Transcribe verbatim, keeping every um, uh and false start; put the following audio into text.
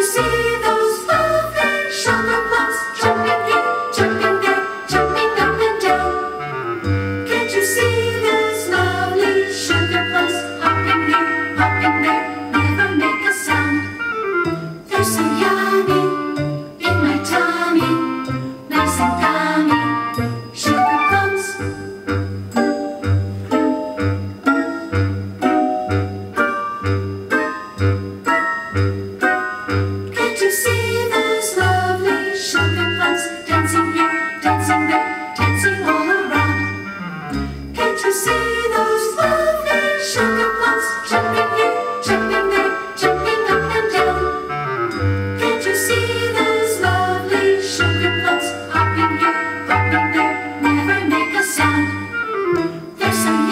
you see those lovely sugar plums jumping here, jumping there, jumping up and down? Can't you see those lovely sugar plums hopping here, hopping there, never make a sound? They're so yummy in my tummy, nice and gummy, sugar plums. Can't you see those lovely sugar plums dancing here, dancing there, dancing all around? Can't you see those lovely sugar plums jumping here, jumping there, jumping up and down? Can't you see those lovely sugar plums hopping here, hopping there, never make a sound? They're so